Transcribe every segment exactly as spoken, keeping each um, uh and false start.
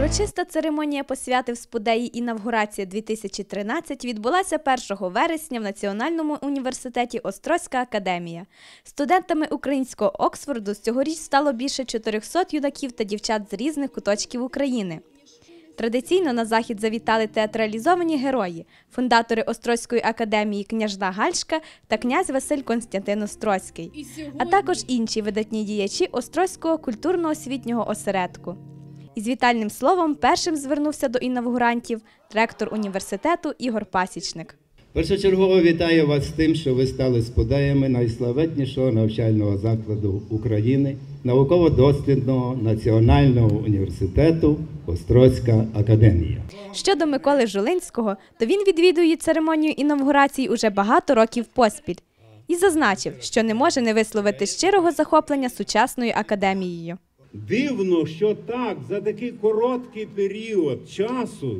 Урочиста церемонія посвяти в спудеї «Інавгурація дві тисячі тринадцять» відбулася першого вересня в Національному університеті Острозька академія. Студентами українського Оксфорду цьогоріч стало більше чотирьохсот юнаків та дівчат з різних куточків України. Традиційно на захід завітали театралізовані герої – фундатори Острозької академії княжна Гальшка та князь Василь Константин Острозький, а також інші видатні діячі Острозького культурно-освітнього осередку. Із вітальним словом першим звернувся до інавгурантів ректор університету Ігор Пасічник. Першочергово вітаю вас з тим, що ви стали спудеями найславетнішого навчального закладу України, науково-дослідного національного університету Острозька академія. Щодо Миколи Жулинського, то він відвідує церемонію інавгурації уже багато років поспіль. І зазначив, що не може не висловити щирого захоплення сучасною академією. Дивно, що так, за такий короткий період часу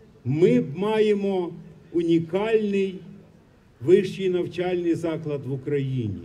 ми маємо унікальний вищий навчальний заклад в Україні.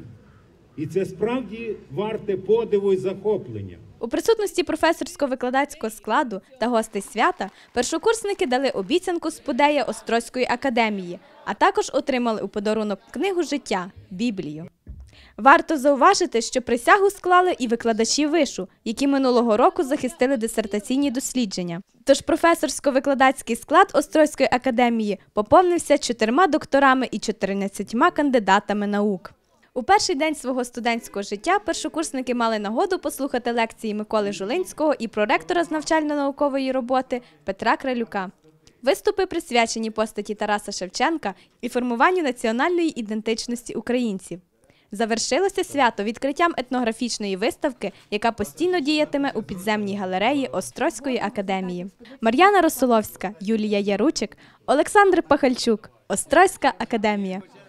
І це справді варте подиву і захоплення. У присутності професорсько-викладацького складу та гостей свята першокурсники дали обіцянку спудея Острозької академії, а також отримали у подарунок книгу життя – Біблію. Варто зауважити, що присягу склали і викладачі вишу, які минулого року захистили дисертаційні дослідження. Тож професорсько-викладацький склад Острозької академії поповнився чотирма докторами і чотирнадцятьма кандидатами наук. У перший день свого студентського життя першокурсники мали нагоду послухати лекції Миколи Жулинського і проректора з навчально-наукової роботи Петра Кралюка. Виступи присвячені постаті Тараса Шевченка і формуванню національної ідентичності українців. Завершилося свято відкриттям етнографічної виставки, яка постійно діятиме у підземній галереї Острозької академії. Мар'яна Росоловська, Юлія Яручик, Олександр Пахальчук. Острозька академія.